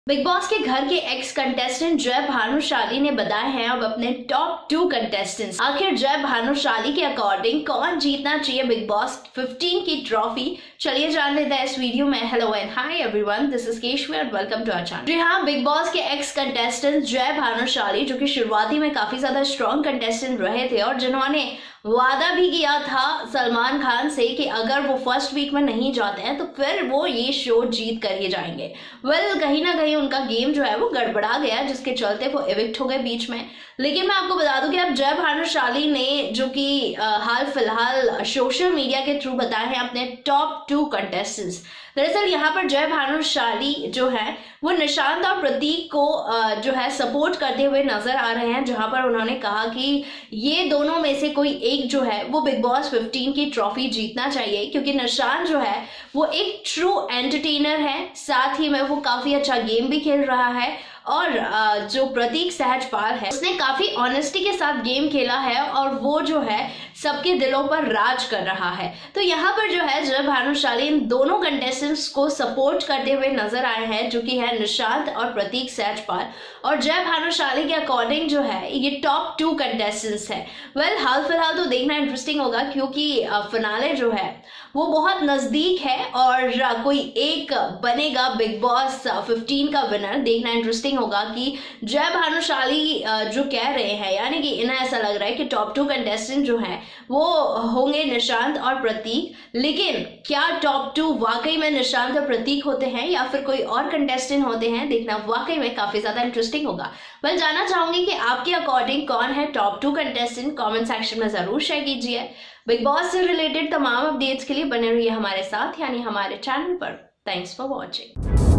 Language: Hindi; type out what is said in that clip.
बिग बॉस के घर के एक्स कंटेस्टेंट जय भानुशाली ने बताए हैं अब अपने टॉप 2 कंटेस्टेंट्स। आखिर जय भानुशाली के अकॉर्डिंग कौन जीतना चाहिए बिग बॉस 15 की ट्रॉफी, चलिए जान लेते हैं इस वीडियो में। Hello and hi everyone, this is Keshavi and welcome to our channel. जी हाँ, बिग बॉस के एक्स कंटेस्टेंट जय भानुशाली, जो कि शुरुआती में काफी ज्यादा स्ट्रॉन्ग कंटेस्टेंट रहे थे और जिन्होंने वादा भी किया था सलमान खान से कि अगर वो फर्स्ट वीक में नहीं जाते हैं तो फिर वो ये शो जीत कर ही जाएंगे। कहीं ना कहीं उनका गेम जो है वो गड़बड़ा गया, जिसके चलते वो इविक्ट हो गए बीच में। लेकिन मैं आपको बता दूं कि अब जय भानुशाली ने, जो कि हाल फिलहाल सोशल मीडिया के थ्रू बताए हैं अपने टॉप 2 कंटेस्टेंट्स। दरअसल यहाँ पर जय भानुशाली जो है वो निशांत और प्रतीक को जो है सपोर्ट करते हुए नजर आ रहे हैं, जहां पर उन्होंने कहा कि ये दोनों में से कोई एक जो है वो बिग बॉस 15 की ट्रॉफी जीतना चाहिए, क्योंकि निशांत जो है वो एक ट्रू एंटरटेनर है, साथ ही में वो काफी अच्छा गेम भी खेल रहा है। और जो प्रतीक सहजपाल है उसने काफी ऑनेस्टी के साथ गेम खेला है और वो जो है सबके दिलों पर राज कर रहा है। तो यहाँ पर जो है जय भानुशाली इन दोनों कंटेस्टेंट्स को सपोर्ट करते हुए नजर आए हैं, जो कि है निशांत और प्रतीक सहजपाल। और जय भानुशाली के अकॉर्डिंग जो है ये टॉप 2 कंटेस्टेंट्स है। हाल फिलहाल तो देखना इंटरेस्टिंग होगा, क्योंकि फिनाले जो है वो बहुत नजदीक है और कोई एक बनेगा बिग बॉस 15 का विनर। देखना इंटरेस्टिंग होगा कि जय भानुशाली जो कह रहे हैं, यानी कि इन्हें ऐसा लग रहा है कि टॉप 2 कंटेस्टेंट जो है वो होंगे निशांत और प्रतीक। लेकिन क्या टॉप 2 वाकई में निशांत और प्रतीक होते हैं या फिर कोई और कंटेस्टेंट होते हैं, देखना वाकई में काफी ज्यादा इंटरेस्टिंग होगा। जानना चाहूंगी कि आपके अकॉर्डिंग कौन है टॉप 2 कंटेस्टेंट, कमेंट सेक्शन में जरूर शेयर कीजिए। बिग बॉस से रिलेटेड तमाम अपडेट्स के लिए बने रहिए हमारे साथ, यानी हमारे चैनल पर। Thanks for watching.